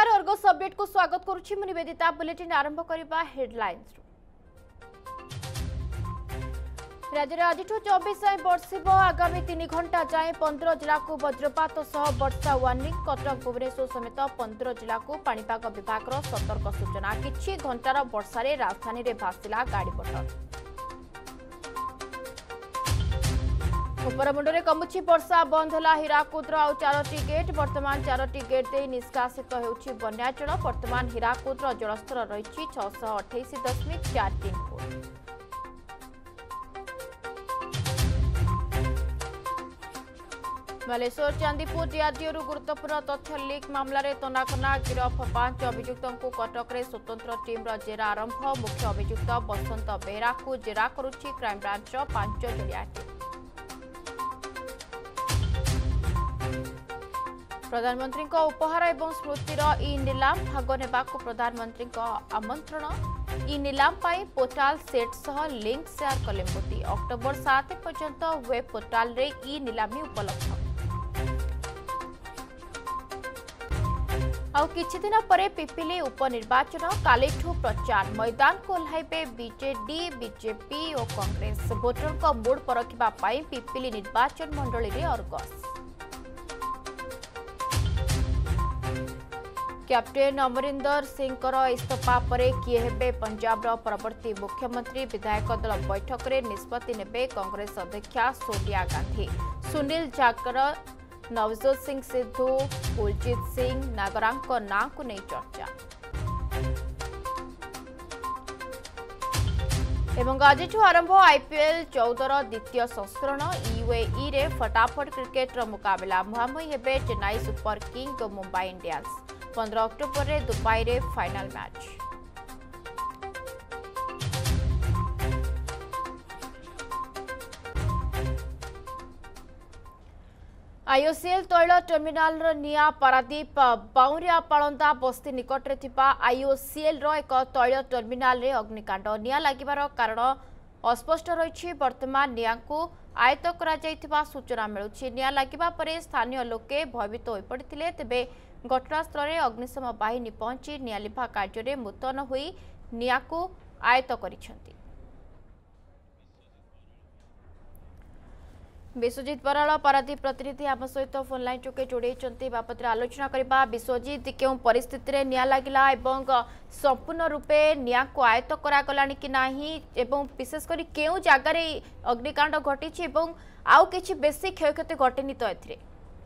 नमस्कार Argus update को स्वागत करुछि मु निवेदिता बुलेटिन आरंभ करबा हेडलाइंस राज्य में आज 24 बर्षिब आगामी 3 घंटा जाए 15 जिला को वज्रपात सह वर्षा वार्निंग कटक भुवनेश्वर समेत 15 जिला को पाणीपाग विभाग सतर्क सूचना किछि घंटार वर्षारे राजधानी रे भासिला गाड़ीपट उपरमुंडे कमुछि वर्षा बंद होला हीराकुद आउ 4टी गेट वर्तमान 4टी गेट दे निष्कासित होउछि बन्याचल वर्तमान हीराकुद जलस्तर रही 628.43 फुट। बालेश्वर चांदीपुर डीआरडीओ गुरुत्वपूर्ण तथ्य लीक मामलें तनाखना गिरफ 5 अभियुक्तों को कटक रे स्वतंत्र टीम जेरा आरंभ मुख्य अभियुक्त बसंत बेहरा को जेरा करुछि क्राइमब्रांच 5 जणिया टीम। प्रधानमंत्री उपहार एवं स्मृतिर इ नीलाम भाग नेबा प्रधानमंत्री आमंत्रण इ नीलाम पोर्टाल सेट सह लिंक शेयर कले मोदी अक्टोबर 7 पर्यंत वेब पोर्टाल रे इ नीलामी उपलब्ध। आउ किछि दिन परे पिपिली उपनिर्वाचन कालीठू प्रचार मैदान को ओह्लाइबे बीजेडी बीजेपी और कांग्रेस भोटर को मूड परखिबा पई पिपिली निर्वाचन मंडली रे अर्गस। कैप्टेन अमरिंदर सिंह इस्तफा परे किए हेबे पंजाब परवर्ती मुख्यमंत्री विधायक दल बैठक में निष्पत्ति नेबे कांग्रेस अध्यक्षा सोनिया गांधी सुनील जाकर नवजोत सिंह सिद्धू कुलजीत सिंह नागरांक नां को नहीं चर्चा। एवं आज आरंभ आईपीएल 14 द्वितीय संस्करण यूएई रे फटाफट क्रिकेट मुकाबला मुहांमुही हेबे चेन्नई सुपर किंग और मुंबई इंडियंस 15 अक्टोबर रे दुबई रे फाइनल मैच। आईओसीएल तैल टर्मिनाल निया पारादीप बाउरिया पालंदा बस्ती निकट रे थिबा आईओसीएल एक तैल टर्मिनाल रे अग्निकांड निया लागिबार कारण अस्पष्ट रही वर्तमान निया को आयत्त करा जायथिबा सूचना मिलुछि निया लागिबा परे स्थानीय लोके भयभीत होई पड़िथिले तेबे घटनास्थल में अग्निशम बाहिनी पहुंची निया लिभा कार्य में मुतयन होई निया को आयत्त करिसेंति। विश्वजीत बराल पारादीप प्रतिनिधि आम सहित फोन लाइन चुके जोड़े बाबद आलोचना करबा। विश्वजीत क्यों परिस्थिति रे निया लागिला एवं संपूर्ण रूपे निया को आयत्त करागलानी कि नाही एवं विशेषकर केउ जगार अग्निकांड घटी एवं आउ किछि बेसी क्षयक्षति घटेनी तो एथिरे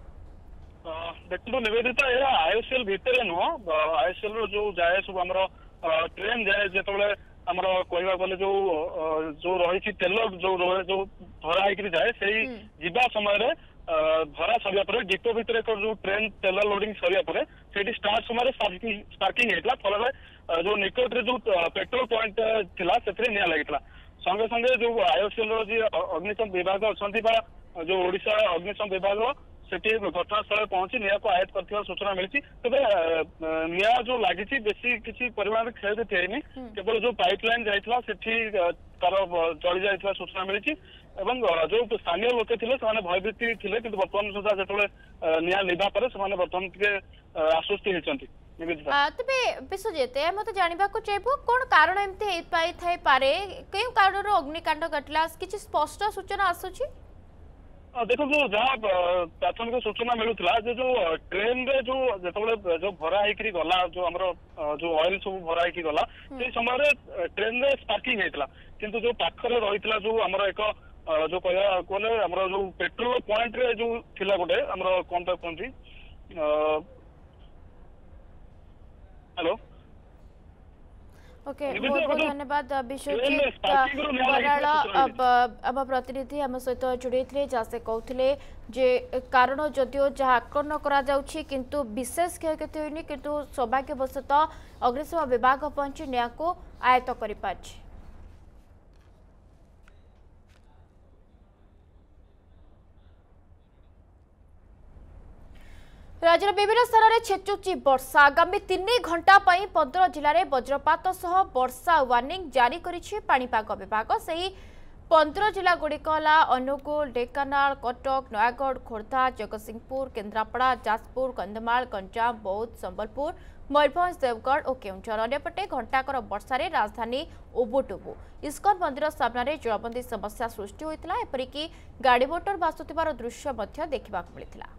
देखो निवेदिता आईओसीएल भितर नुह आईओसीएल जो जाए सब आम ट्रेन जाए जो आमर कहवा गले जो रही तेल जो धरा होकर जाए से जीवा समय धरा सरिया पर डिपो भितर एक जो ट्रेन तेल लोडिंग सरिया पर से स्टार्ट समय स्पार्किंग होता फल जो निकट रे जो पेट्रोल पॉइंट थिला से निया लगी संगे संगे जो आईओसीएल अग्निशम विभाग अच्छा जो ओडिशा अग्निशम विभाग सेठी घटनास्थल पहुंची निया को आयत्त कर सूचना मिली तेज निया जो लगी बेसी किसी परिमाण में क्षयक्षति है केवल जो पाइपलाइन जाइला तार जली जाइला सूचना मिली जो स्थानीय लोके थे भयभीत थे कि बर्तमान सुधा जो निया लिभा पर बर्तमान टे आश्वस्ति होती। तेबे विश्वजीत मत जानवा चाहिए कौन कारण एमती पारे क्यों कारण अग्निकांड घटला किसी स्पष्ट सूचना आसुची देखो जहाँ प्राथमिक सूचना मिलूला जो ट्रेन रे जो भरा होकर गला जो आमर जो ऑयल सब भरा होकर गला से समय ट्रेन रे स्पार्किंग होता किंतु जो पाखरे रही जो आमर एक जो कहले आमर जो पेट्रोल पॉइंट रे जो थिला गोटे आमर कौन तक कहती हेलो ओके बहुत बहुत धन्यवाद विश्वजीत बराल आम प्रतिनिधि आम सहित जोड़े जहाँ से कहते जे कारण जदिओ जहाँ आकलन करा किंतु विशेष क्षयक्षति होनी किंतु सौभाग्यवशतः अग्निशम विभाग पहुंची निया को आयत्त कर पार्छ। राज्यर विभिन्न स्थान में छेचुची वर्षा आगामी 3 घंटा 15 जिले में वज्रपात सह वर्षा वार्निंग जारी करिछि पाणीपाग विभाग। सही 15 जिला गुड़िक अनुगुल ढेंकानाल कटक नयागढ़ खोर्धा जगतसिंहपुर केन्द्रापड़ा जाजपुर कंधमाल गंजाम बौद्ध संबलपुर मयूरभंज देवगढ़ और केउंझर अंपटे घंटाकर वर्षार राजधानी उबुटुबु इस्कन मंदिर सामने जलबंदी समस्या सृष्टि होता एपरिक गाड़ी मोटर भासुथिबार दृश्य देखा मिलता।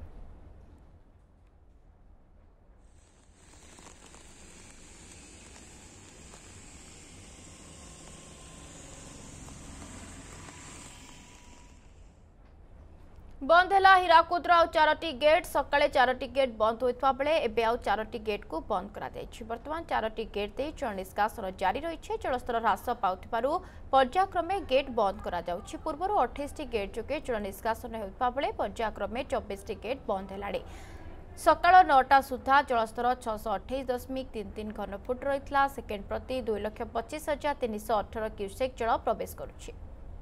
बंद है हीराकुदर आउ 4टी गेट सकाळे 4टी गेट बंद होता बेले एबे आउ 4टी गेट को बंद करा जायछि। वर्तमान 4टी गेट दे जल निष्कासन जारी रही जलस्तर ह्रास पाउथिबारु पर्यायक्रमे गेट बंद करा जाउछि। पूर्वरु 28टी गेट जोगे जल निष्कासन होता बेले पर्यायक्रमे 24टी गेट बंद हेलाणी। सकाळ 9टा सुधा जलस्तर 628.33 घनफुट रही सेकेंड प्रति 2,25,318 क्यूसेक जल प्रवेश करुछि।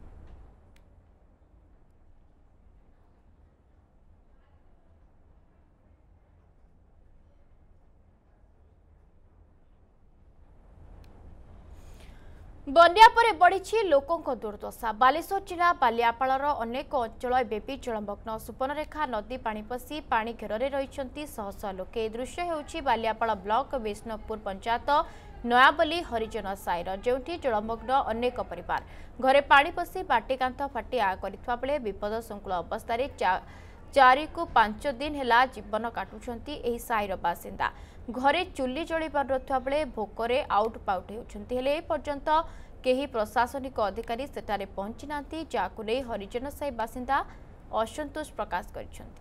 बन्या परे बढ़ी लोकों दुर्दशा। बालेश्वर जिला बालियापालर अनेक अंचल एबी जलमग्न। सुपर्णरेखा नदी पानी पशि पानी घेर रही शह शह लोके। दृश्य होउछि बालियापाल ब्लॉक विष्णुपुर पंचायत नयाबली हरिजन साईर जोठी जलमग्न अनेक परिवार। घरे पानी पशि बाटिकांथ फाटी आ करथिबा बेले विपद संकुल अवस्था 4 को 5 दिन हेला जीवन काटुछंती एही साईर बासिंदा। घरे चुली जली पारुथबा बेले भोकरे आउट पाउट हेउछंती हेले ए पर्यंत केही प्रशासनिक अधिकारी सेठारे पहुंची नांती जाकु नै हरिजन साई बासिंदा असंतोष प्रकाश करिसंती।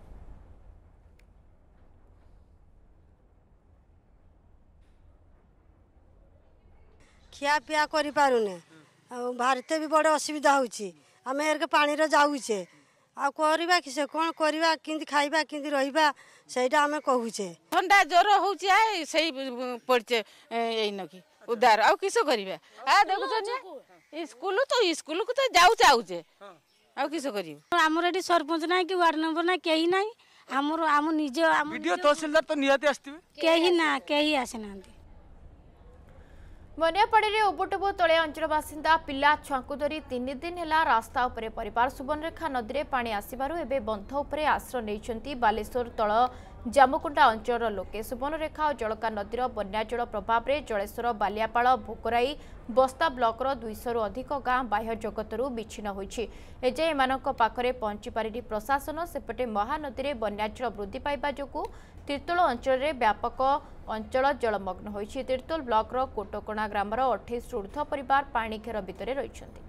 खिया पिया करि पारुने भारते भी बड़ असुविधा होउची। आमे एरके पानी रे जाउचे आ करबा किसे कोन करबा किंदी खाइबा किंदी रहिबा सेटा आमे कहूचे। ठंडा ज्वर होउची आ सेही पड़चे एई नकी उदार आ किसो करबा आ देखुछ स्कूल को तो जाउचे आ किसो करियो। हमर एटी सरपंच नाही कि वार्ड नंबर ना केही नाही। हमर हम निजे वीडियो तहसीलदार तो नियति आस्तिबे केही ना केही आसे नांती। बनियापाड़ी उबुटुबु तले अंचल बासिंदा पिला छुआ धरी 3 दिन है रास्ता उपरे परिवार। सुवर्णरेखा नदी में पानी आसबारु एबे बंध उपरे आश्रय नैछंती बालेश्वर तल जामुकुंडा अंचल लोके। सुवर्णरेखा और जलका नदीर बन्या जल प्रभाव में जलेश्वर बालियापाल भोकराई बस्ता ब्लॉकर 200 रु अधिक गाँ बाह्य जगतरू विच्छिन्न होइछि। एजे एमानक पाखरे पहुंची पारिनी प्रशासन। सेपटे महानदी में बन्याजल वृद्धि पाइबा जोगु तीर्तोल अंचल में व्यापक अंचल जलमग्न होइछि। तीर्तोल ब्लॉकर कोटकोणा ग्रामर 28 ऊर्ध्व परिवार पानी घेर भितर रहिछन्ति।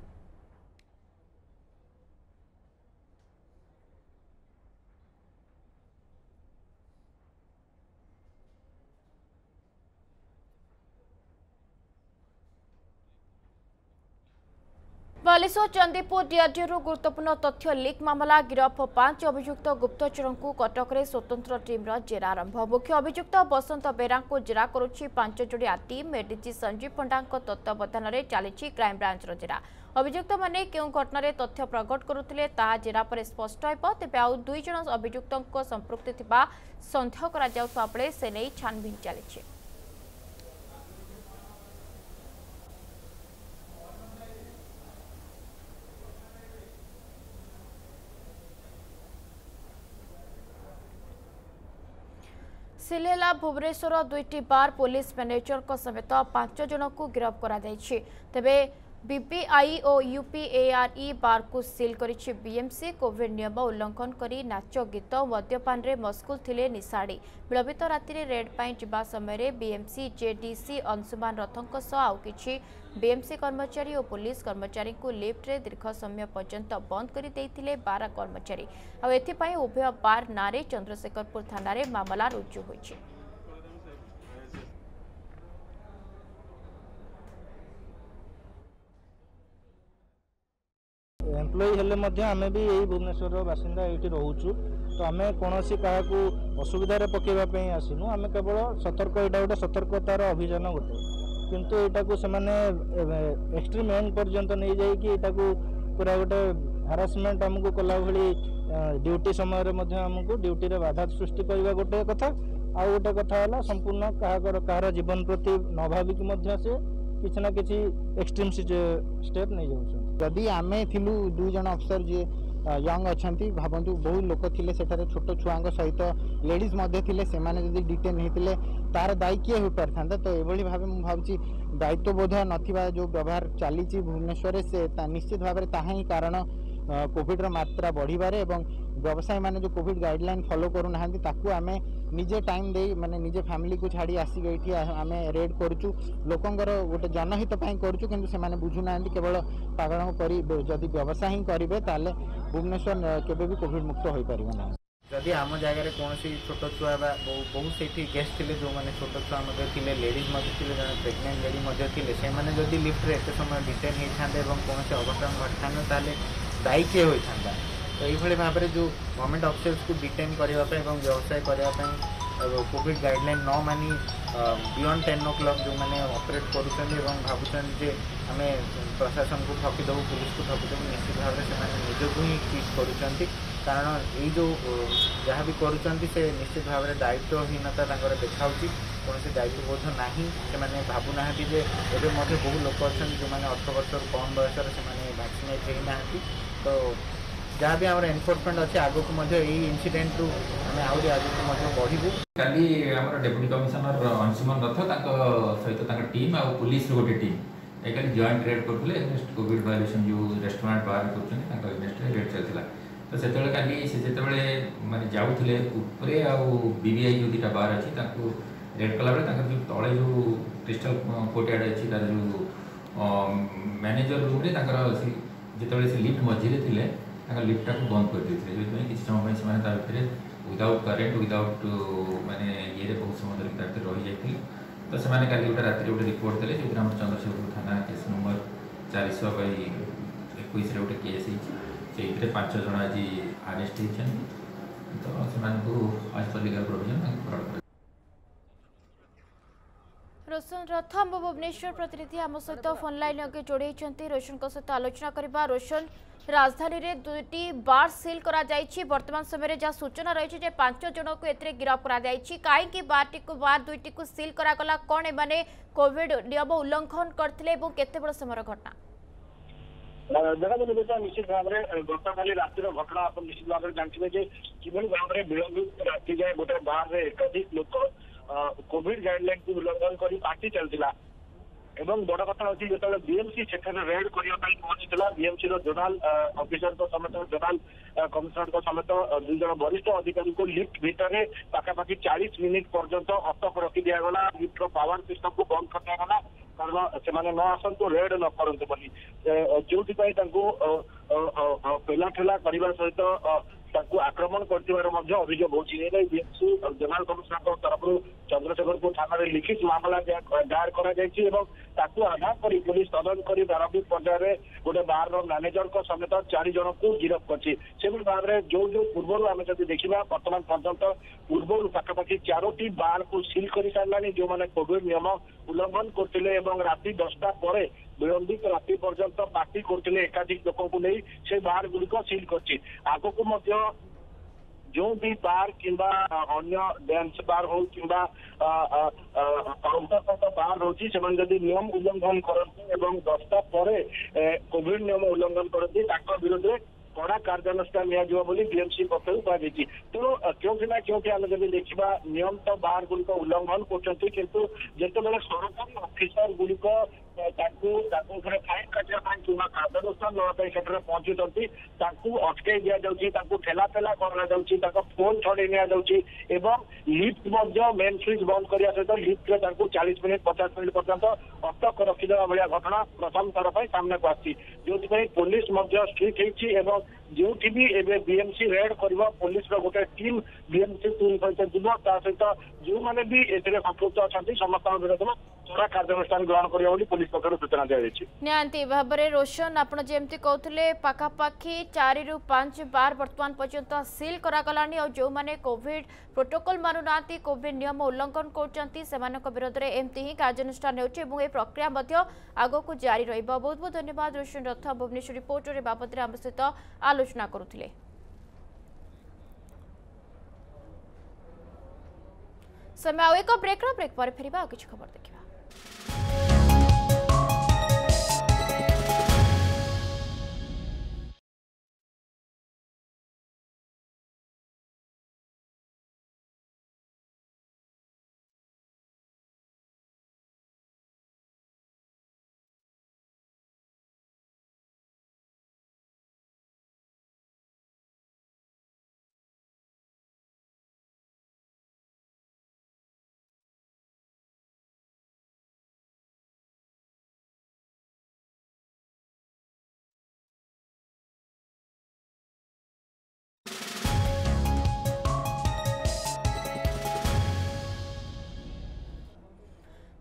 बालेश्वर चंदीपुर डीआरडीओ गुरुत्वपूर्ण तथ्य लीक मामला गिरफ 5 अभियुक्त गुप्तचरों को कटक रे स्वतंत्र टीम जेरा आरंभ। मुख्य अभियुक्त बसंत बेरा को जेरा करुछि 5 जोड़िया टीम। एडीजी संजीव पंडा तत्वावधान में चली क्राइम ब्रांच जेरा। अभियुक्त माने केउ घटना तथ्य प्रकट करुथिले ताहा जेरा पर स्पष्ट होइब। तेबे आउ 2 जण अभियुक्तक संपृक्ति थिबा संदेह करा जाउथबा बेले से नै छानबीन चलिछि। सिलेला भुवनेश्वर 2टी बार पुलिस मैनेजर को समेत 5 जन को गिरफ्त करा जायछि। तेबे बीपीआई और यूपीएआरई बार को सील करिछि बीएमसी। कोविड नियम उल्लंघन करी नाच गीत मद्यपान रे मस्कुल थिले निशाड़ी। विलंबित राति रेड पाई जिबा समय बीएमसी जेडीसी अंशुमान रथों सह आउ किछि बीएमसी कर्मचारी और पुलिस कर्मचारी को लिफ्ट रे दीर्घ समय पर्यंत बंद करि देइथिले 12 कर्मचारी। आ एथिपाई उभय बार नारे चंद्रशेखरपुर थाना रे मामला रुजु होइछि। एम्प्लॉई हेले मध्य आमे भी यही भुवनेश्वर बासिंदा ये रोचु। तो आम कौन क्या असुविधार पकेवा आसनु। आम केवल सतर्क यहाँ गोटे सतर्कतार अभियान गोटे किंतु यहाँ से एक्सट्रीम एंड पर्यंत नहीं जाइए पूरा गोटे हारासमेंट आमको कला भली ड्यूटी समय आमको ड्यूटी रे बाधा सृष्टि करवा गोटे कथा। आउ गोटे कथा है संपूर्ण कहार जीवन प्रति न भाविक से किसी ना किसी एक्सट्रीम स्टेप नहीं जाऊँ। जदि आमे थिलु 2 जन अफसर जे यंग अच्छा भावतु बहुत लोक थे सेठारे छोट छुआ सहित लेडीज थे से डिटेन होते तार दायी किए हो पारि था। तो ये भाव मुझे भावी दायित्वबोध ना जो व्यवहार चली भुवनेश्वर से निश्चित भाव में ताही कारण कोविड मात्रा बढ़िबारे एवं व्यवसायी माने जो कोविड गाइडलाइन फॉलो करूना आम निजे टाइम दे माने निजे फैमिली को छाड़ी आसिक ये आम रेड करूँ लोकंर गोटे जनहित करूँ किंतु से माने बुझुना केवल पागल करी जदि व्यवसाय ही करेंगे ताले भुवनेश्वर केबे भी कोविड मुक्त हो पार ना। जदि आम जगह कौन छोट छुआ बहुत से गेस्ट थे जो मैंने छोट छुआ थे लेडीज थे जन प्रेगनेंट लेडी थे जदि लिफ्ट रे एत समय डिटेन होते कौन से अघटन घटी था दायी किए होता। तो ये भाव में जो गवर्नमेंट ऑफिसर्स को डिटेन करने व्यवसाय करने कोविड गाइडलाइन न मानी बियॉन्ड 10 o'clock जो मैंने ऑपरेट करुँच भावुं जे आम प्रशासन को ठकीदेव पुलिस को ठकीदेव निश्चित भाव में से निजक ही ट्रिट करुँच कारण ये जो जहाँ भी करुँच से निश्चित भाव में दायित्वहीनता देखा कौन से दायित्वबोध ना से भावुना जे एवं बहुत लोक अच्छा जो मैंने 18 वर्ष कम बयस से वैक्सीनेट होना। तो जहाँ भी आम एनफोर्समेंट अच्छे आगक इनसीडेंट रु आम आहरी आगे बढ़ू। काली डेप्यूटी कमिशनर अंशुमन रथ सहित टीम आ पुलिस गोटे टीम एक जॉइंट रेड करते कोविड वायलेसन जो रेस्टोरेंट बार कर रेड चलता। तो से काली से जो माने जाऊे उपरे बीबीआई जो 2टा बार अच्छी रेड कला बेले जो तले जो क्रिस्टल कोर्टयार्ड अच्छी तार जो मैनेजर रूम जिते से लिफ्ट मझे थे लिफ्टा को बंद कर देते जो किसी समय से विदाउट करेन्ट विदाउट माने ये बहुत समय धरिक रही जाते। तो से काली गोटे राति गोटे रिपोर्ट देते जो आम चंद्रशेखर थाना केस नंबर 421 गोटे केस से 5 जन आज अरेस्ट होती। तो से आज पर लीगल प्रोविजन रोशन रथ आम भुवनेश्वर प्रतिनिधि आम सहित फोन लाइन अगे जोड़े रोशन सहित आलोचना करवा। रोशन राजधानी रे 2टी बार सील करा जायछि वर्तमान समय जहाँ सूचना रही है 5 जन को एथिरे गिरफ करा जायछि कहीं बार 2टी को सील करा गला कौन एमाने कोविड नियम उल्लंघन करथिले एवं केते बड़ समय घटना देखा निश्चित भाव में गतकाली रातिर घटना आप निश्चित भाव में जानते कि भाव में विलंबित राति जाए गोटे बार में एकाधिक लोक कोविड गाइडलाइन को उल्लंघन कर पार्टी चलता एवं बड़ कथा अच्छी जो बीएमसी से रेड करने पहुंची बीएमसी जोनाल ऑफिसर समेत जोनाल कमिशनर समेत 2 जन वरिष्ठ अधिकारी को लिफ्ट भितर पाखापाखि 40 मिनिट पर्यंत अटक रखी दिगला लिफ्ट पावर सिस्टम को बंद कर दिगला कारण से न आसतु रेड न करूँ जो पेला ठेला करने सहित आक्रमण कर अभियोग होबीएमसी जोनाल कमिशनर तरफ चंद्रशेखरपुर थाना लिखित मामला दायर कर आधार कर पुलिस तदंत कर प्रारंभिक पर्यायर गोटे बार मैनेजर समेत 4 जन को गिरफ्त कर भाव में जो पूर्व आम जब देखा बर्तमान पर्यंत पूर्व पाखापाखि 4टी बार को सील कर सारा जो मैंने कोविड नियम उल्लंघन करते राति 10टा पर विलंबित राति पर्यंत पार्टी करते एकाधिक लोक को नहीं से बार गुड़िक सील कर आग को जो भी बार किंबा अन्य डांस बार हो किंबा बार होची जदि नियम उल्लंघन करती 10टा पर कोविड नियम उल्लंघन करती विरोध में कड़ा कार्यानुष्ठान बीएमसी पक्ष कहुई। तो क्योंकि ना क्योंकि आम जब देखा नियम तो बार गुड़िक उल्लंघन करते किंतु जिते सरकारी ऑफिसर गुड़िक फाइन काटा कि कार्यानुष्ठान नापी पहुंचुंट अटकई दि जाऊँ ठेला फेला कर फोन छड़े नि लिफ्ट मेन स्विच बंद करने सहित लिफ्ट 40 मिनिट 50 मिनिट पर्यंत अटक रखिदेवा भाया घटना प्रथम थर पर सामना को आसी जो पुलिस स्ट्रिक्ट होती जो भी एवं बीएमसी रेड कर पुलिस गोटे टीम बीएमसी टीम सहित जीव ता सहित जो मैंने भी संपुक्त अच्छा समस्त विरोध में कड़ा कार्यानुष्ठान ग्रहण कर पुलिस पक्ष सूचना दी निहांती भाव में रोशन आप जमी कहते पाखापाखि 4 ରୁ 5 बार वर्तमान पर्यंत सील करागलानी और जो मैंने कोविड प्रोटोकॉल मानुना कोविड नियम उल्लंघन कर विरोध में एमती ही कार्यानुष्ठान हो प्रक्रिया आग को जारी रही। बहुत बहुत धन्यवाद रोशन रथ भुवनेश्वर रिपोर्टर बाबद आम सहित आलोचना करुले। समय एक ब्रेक पर फेरिबा किछ खबर देखिबा।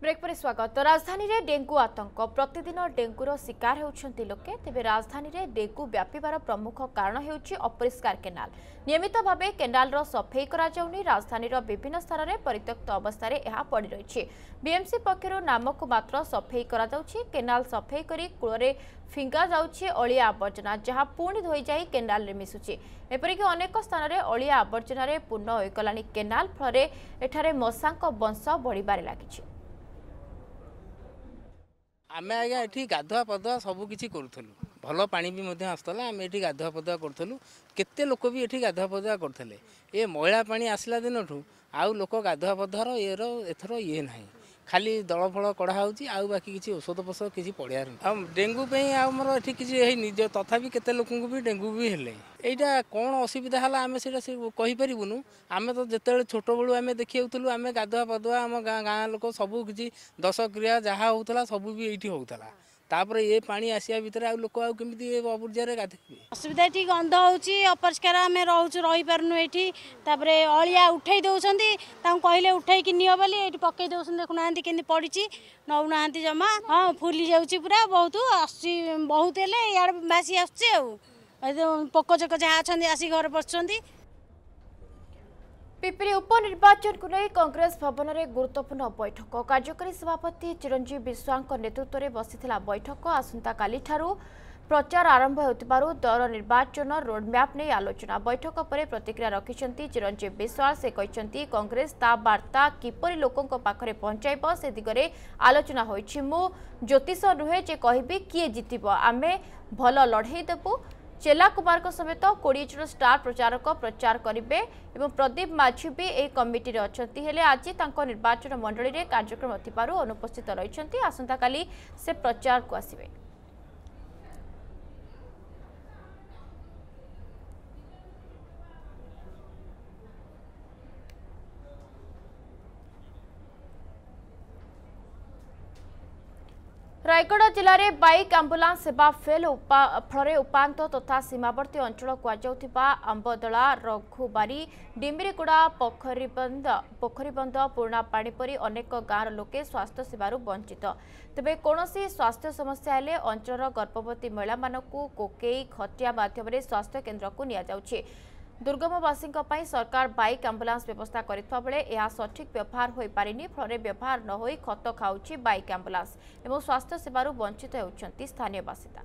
ब्रेक पर स्वागत। राजधानी रे डेंगू आतंक प्रतिदिन डेंगूर शिकार होउछंती लोके। तेबे राजधानी रे डेंगू व्यापीबार प्रमुख कारण हेउछि अपरिष्कार केनाल। नियमित भावे केनाल रो सफाई करा जाउनी। राजधानी रो विभिन्न स्थान रे परित्यक्त अवस्था रे एहा पड़ी रहिछि। बीएमसी पक्षरु नामक मात्र सफाई करा जाउछि। केनाल सफाई करी कुळरे फिंगा जाउछि अलिया आवर्जना, जहा पुणी धोई जाई केनाल रे मिसुछि। एपरिक अनेक स्थान रे अलिया आवर्जना रे पूर्ण होइकलानी केनाल, फलरे एठारे मशांक वंश बढ़िबारे लागिछि। आमे आज्ञा ये गाधुआ पधुआ सबकि करूँ भल पा भी आसला। आम ये गाधुआ पधुआ करूँ केते लोक भी ये गाधुआ पधुआ करते। ये मैला पानी आसला दिन ठू आउ लोक गाधुआ पधुआर एथर ये ना खाली दल फल कड़ा हो बाकी किसी औषध फौषध किसी पड़ियार डेंगू आमर ये किसी निज तथापि केते लोक भी डेंगू भी हेले। यहाँ कौन असुविधा है आम से कहीपरूँ। आम तो जिते छोट बड़ू आम देखिए आम गाधुआ पधुआ आम गाँ लोक सबू किसी दश क्रिया जहाँ होता सबू भी ये होता। तापर ये पानी आसिया भितर आउ लोक आमती अबुर्जार गाधे असुविधा ये गंध होपरिष्कार आम रोचु रही पार्नु ये अलिया उठे दौरान कहले उठे नियो बोली ये पकई दौरान देखुना के पड़ी नौना जमा। हाँ फुली जाऊँगी पूरा बहुत बहुत इे बासी आक चक जहाँ अच्छा आसिक घर बसुँच। पिपरी उपनिर्वाचन को नहीं कांग्रेस भवन में गुरुत्वपूर्ण बैठक। कार्यकारी सभापति चिरंजीव विश्वांक नेतृत्व में बसीथिला बैठक। आसंता काली ठारू प्रचार आरंभ होतिबारु दर निर्वाचन रोडमैप नहीं आलोचना। बैठक पर प्रतिक्रिया रखिछंती चिरंजीव विश्वास। से कहछंती कांग्रेस ता वार्ता किपरि लोकंक पाखरे पहुंचाइब से दिगरे आलोचना होइछि। मु ज्योतिष नुहे जे कहबी किए जितिब, आमे भल लड़ाई देबु। चेला कुमार को समेत 20 जन स्टार प्रचारक प्रचार करेंगे। प्रदीप माझी भी एक कमिटी रे अछंती हेले आज तांको निर्वाचन मंडली रे कार्यक्रम थिबारु अनुपस्थित रहिछंती। आसंता काली से प्रचार को आसीबे। रायगढ़ जिले में बाइक आंबुलांस सेवा फेल फल उपांत तथा सीमावर्ती अंचल कुआ आंबदला रघुबारी डिमिरीगुड़ा पोखरीबंध पुराणा पाणीपरी अनेक गाँव लोके स्वास्थ्य सेवार वंचित। तेबे कौनसी स्वास्थ्य समस्या हेले अंचल गर्भवती महिला मानकु कोकेई खटिया माध्यम स्वास्थ्य केन्द्र को निया जाउछि। दुर्गमवासी सरकार बाइक आंबुलांस व्यवस्था करितबा बेले यह सठिक व्यवहार हो पारिनी। फल व्यवहार न होई खत खाउछि बाइक आंबुलांस एवं स्वास्थ्य सेवार वंचित होउछंती स्थानीय बासिंदा।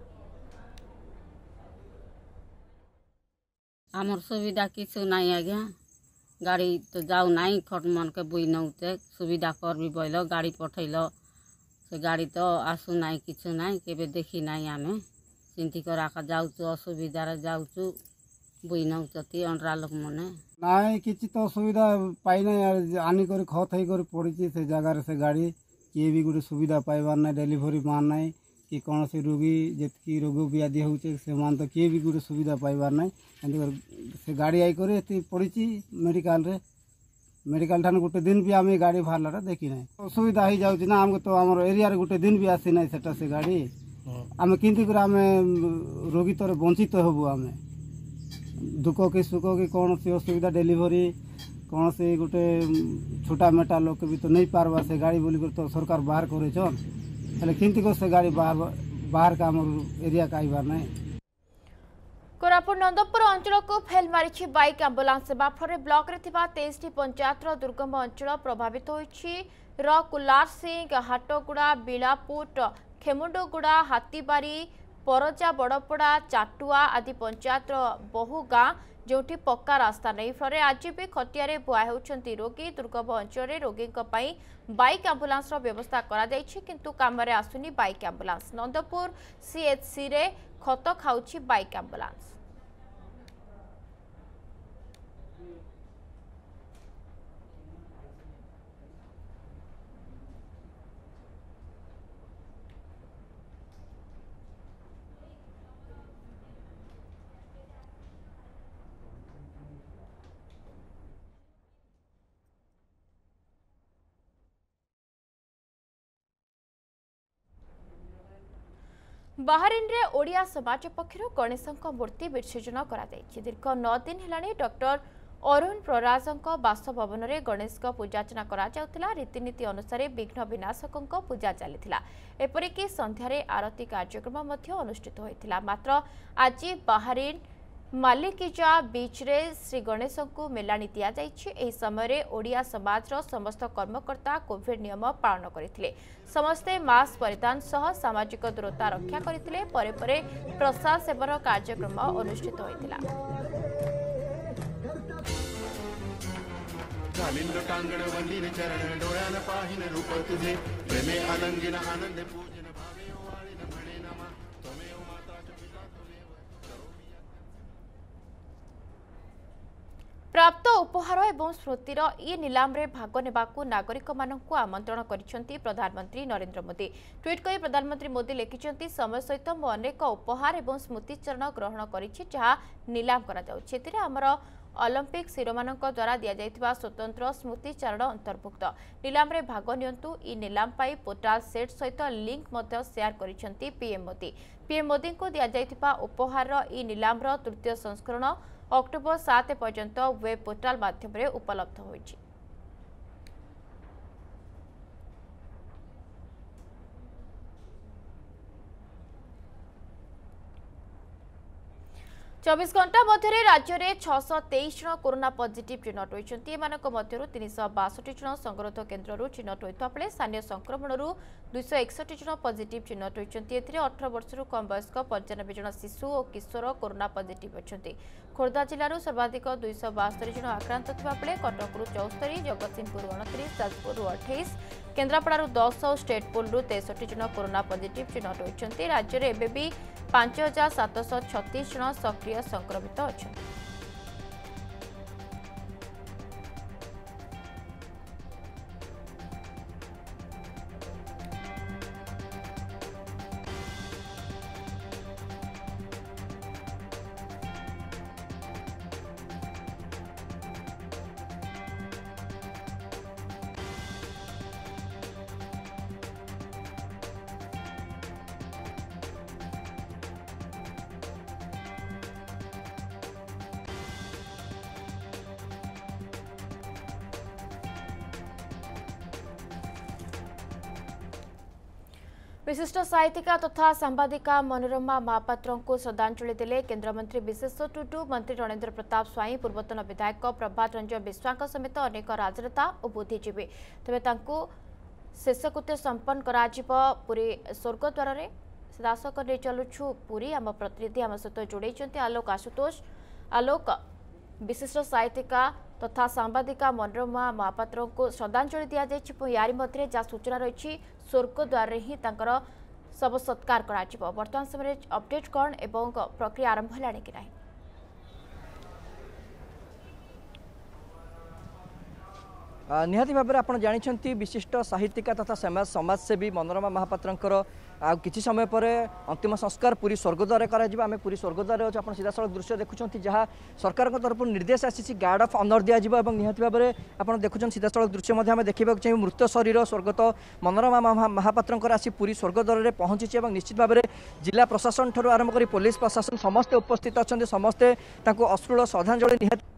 आमर सुविधा किछु नहीं आज्ञा, गाड़ी तो जाऊ नहीं खट मन के बुई नौते सुविधा कर भी बोल गाड़ी पठैल से गाड़ी तो आसु नहीं किछु नहीं केबे देखी नहीं। आमे चिंती करा जाऊँ असुविधा जाऊँ बुई नौती अंडरा लोक मैंने ना कि तो सुविधा पाई ना आनी कर खत हो पड़ी से जगार से गाड़ी किए भी गोटे सुविधा पाइबार ना डेलीवरी मान ना कि कौन से रोगी जी रोग व्याधि होचे से मान तो किए भी गोटे सुविधा पाइबार ना से गाड़ी आई कर पड़ी मेडिकल ठान गोटे दिन भी आम गाड़ी बाहर देखी ना असुविधा हो जाऊँ ना आमको तो आम एरिया गोटे दिन भी आसी ना से गाड़ी आम किंतु आम रोगी तर वंचित हबू आम दुख कि सुख कि कौन सी असुविधा डेलीवरी कौन से गोटे छोटा मेटा लोक भी तो नहीं पारवा से गाड़ी बोली तो सरकार बाहर करे किंतु से गाड़ी बाहर का एरिया का आइबार ना। कोरापुट नंदपुर अंचल को फेल मारी बाइक आंबुलांस सेवा फल ब्लॉक रे 23 पंचायत दुर्गम अंचल प्रभावित होइछि। कुलार सिंह हाटगुड़ा बिलापुट खेमुंडगुड़ा हाथीबारी परजा बड़पड़ा चाटुआ आदि पंचायत बहु गाँ जोठी पक्का रास्ता नहीं। फल आज भी खटिया बुआ होती रोगी। दुर्गम अंचल रोगी बाइक आंबुलांस व्यवस्था किंतु काम आसुनी बाइक आंबुलांस। नंदपुर सीएचसी रे खत खाउछि बाइक आंबुलांस। बाहरीन रे ओडिया समाज पक्षर गणेश मूर्ति विसर्जन करा दीर्घ 9 दिन है डॉक्टर अरुण प्रराजଙ୍କ बासभवन में गणेश पूजार्चना करा रीतिनीति अनुसार विघ्न विनाशक पूजा चली एपरिक संध्यारे आरती कार्यक्रम अनुष्ठित होता मात्र आज बाहरीन मालिकीजा बीच रे श्री गणेश को मेलाणी दि समय ओडिया समाज समस्त कर्मकर्ता कोविड नियम पालन करते समस्ते मास्क परिधान सह सामाजिक दूरता रक्षा करते प्रसाद सेवन कार्यक्रम अनुष्ठित होता। प्राप्त उपहार एवं स्मृतिर ई निलाम रे भाग नेबाकू नागरिक मानकू आमंत्रण करिसेंती प्रधानमंत्री नरेंद्र मोदी। ट्वीट कर प्रधानमंत्री मोदी लिखिसेंती समय सहित मु अनेक उपहार एवं स्मृतिचरण ग्रहण करिछि जहा निलाम करा जाउछि। एथिरे हमर ओलंपिक शिरोमानक द्वारा दिया जायतिबा स्वतंत्र स्मृतिचारण अंतर्भुक्त। निलाम रे भाग नियंतु ई निलाम पाई पोर्टाल सेट सहित लिंक मध्य शेयर करिसेंती पीएम मोदी। पीएम मोदी को दिया जायतिबा उपहार ई निलाम रो तृतीय संस्करण अक्टोबर 7 पर्यंत वेब पोर्टाल माध्यम उपलब्ध होइछि। 24 घंटा मध्य राज्य में 623 जन कोरोना पॉजिटिव चिन्हट होती 362 जन संगरोध केन्द्र चिन्हट होता बेले स्थानीय संक्रमण 261 जन पॉजिटिव चिन्हट होती 18 वर्ष कम वयस्क 95 जन शिशु और किशोर कोरोना पॉजिटिव अच्छा। खोर्धा जिलूर सर्वाधिक 272 जन आक्रांत थिबा बेले कटकरू 74 जगतसिंहपुर 29 जाजपुर 28 केन्द्रापड़ा 10 और स्टेटपुल 63 जन कोरोना पॉजिटिव चिन्हट होती। राज्य में एबे भी 5736 जन सक्रिय संक्रमित अच्छा। विशिष्ट साहित्यिका तथा सांबादिका मनोरमा महापात्र को श्रद्धांजलि देले केन्द्रमंत्री विशेष टुडू मंत्री रणेन्द्र प्रताप स्वाई पूर्वतन विधायक प्रभात रंजन विश्वास समेत अनेक राजनेता और बुद्धिजीवी। तेज शेषकृत्य संपन्न करी स्वर्गद्वार दासक नहीं चलुछु पुरी आम प्रतिनिधि आम सहित जोड़े आलोक आशुतोष। आलोक विशिष्ट साहित्यिका तथा सांबादिका मनोरमा महापात्र को श्रद्धांजलि दि जाए यारी मध्य जहाँ सूचना रही स्वर्गद्वार ही शव सत्कार करा वर्तमान समय अपडेट कौन एवं प्रक्रिया आरंभ है कि नहीं? निहाती भाव में आप जानते विशिष्ट साहित्यिका तथा समाजसेवी मनोरमा महापात्रंकर किसी समय पर अंतिम संस्कार पूरी स्वर्गद्वार करें पूरी स्वर्गद्वार अच्छे आप सीधा सड़क दृश्य देखुं जहाँ सरकार तरफ निर्देश आसी गार्ड ऑफ ऑनर दिज्व और निहाती भाव में आप देखुं सीधा सड़क दृश्य आम देखा चाहिए मृत शरीर स्वर्गत मनोरमा महापात्रंकर आसी पूरी स्वर्गद्वार में पहुंची और निश्चित भाव में जिला प्रशासन ठार आरंभ कर पुलिस प्रशासन समस्ते उपस्थित अच्छा समस्ते अश्रुल श्रद्धांजलि निहाती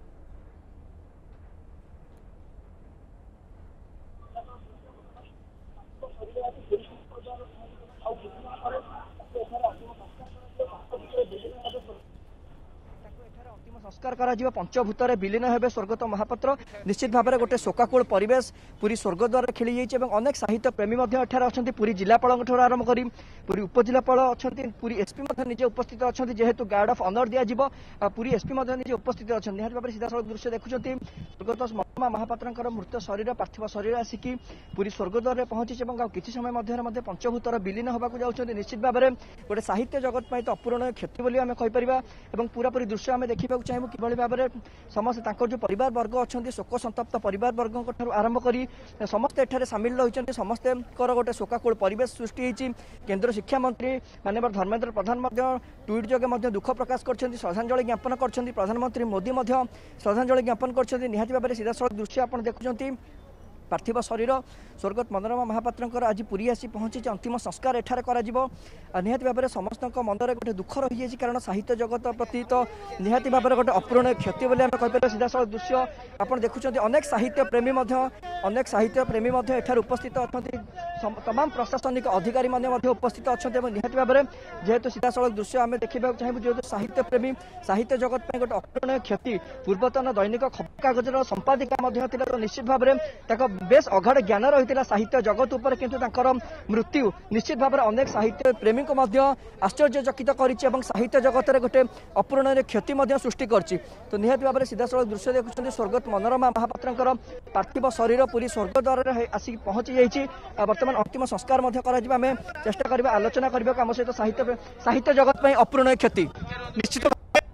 संस्कार करा पंचभूत विलीन हेबे स्वर्गत महापात्र। निश्चित भाव में गोटे शोकाकूल परिवेश पूरी स्वर्गद्वार खेली जाइए अनेक साहित्य प्रेमी अच्छा पूरी जिलापाल आरंभ कर पूरी उपजिलापाल अच्छा पूरी एसपी निजे उपस्थित अच्छा जेहेतु गार्ड ऑफ ऑनर दिज्व पूरी एसपी निजे उपस्थित अच्छा। निहाती भाव में सीधा सड़क दृश्य देखुं स्वर्गत मनोरमा महापात्र मृत शरीर पार्थिव शरीर आसिकी पूरी स्वर्गद्वार में पहुंची किसी समय मध्य पंचभूतर विलीन होगा जाऊँच। निश्चित भाव में गोटे साहित्य जगत में तो अपूरणीय क्षति बोली आम कहीपर पूरापूरी दृश्य आम देखा चाहिए किभली भाव में समस्त जो परिवार वर्ग अच्छा शोक संतप्त परिवार वर्ग आरंभ कर समस्ते एठारे सामिल रही समस्ते गोटे शोकाकूल परिवेश सृष्टि होती। केन्द्र शिक्षा मंत्री माननीय धर्मेन्द्र प्रधान ट्वीट जोगे दुख प्रकाश कर श्रद्धांजलि ज्ञापन कर प्रधानमंत्री मोदी श्रद्धांजलि ज्ञापन कर। निहाती भाव में सीधा सड़क दृश्य आप देखुं पार्थिव शरीर स्वर्गत मनोरमा महापात्र आज पुरी आसी पहुंची अंतिम संस्कार एठार करा निहाती भाव में समस्त मनरे गोटे दुख रही है कारण साहित्य जगत प्रति तो निहाती भाव में गोटे अपूरणीय क्षति बोली आम कहीपर सीधासल दृश्य आप देखुं अनेक साहित्य प्रेमी एठार उपस्थित अच्छा तमाम प्रशासनिक अधिकारी उपस्थित अच्छा निहाती भाव में जेहेतु सीधासल दृश्य आम देखा चाहिए जेहेतु साहित्य प्रेमी साहित्य जगत में गोटे अपूरणीय क्षति पूर्वतन दैनिक खबर कागजर संपादिका तो निश्चित भाव में बेस अगाध ज्ञान रही साहित्य जगत उपर किंतु मृत्यु निश्चित भाव में अनेक साहित्य प्रेमी को आश्चर्यचकित कर साहित्य जगत में गोटे अपूरणीय क्षति सृष्टि कर तो निहाती भाव में सीधासल दृश्य देखुं स्वर्गत मनोरमा महापात्र पार्थिव शरीर पूरी स्वर्गद्वार आसिक पहुंची जाइए बर्तमान अंतिम संस्कार आम चेष्टा करवा आलोचना करने आम सहित साहित्य जगत में अपूरणीय क्षति निश्चित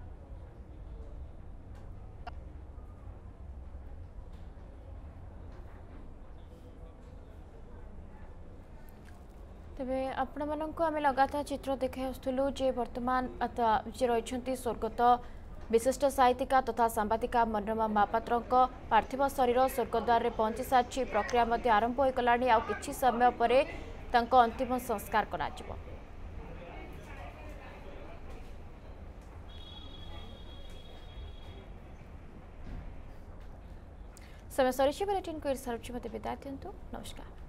तेबे आपण मानक आम लगातार चित्र देखाई आसुलु जे वर्तमान जे रही स्वर्गत विशिष्ट साहित्यिका तथा सांबादिका मनोरमा महापात्र पार्थिव शरीर स्वर्गद्वार में पहुंची सारी प्रक्रिया आरंभ हो गला आ किछि समय पर अंतिम संस्कार करा समय सरी बुलेटिन को विदाय दिंतु नमस्कार।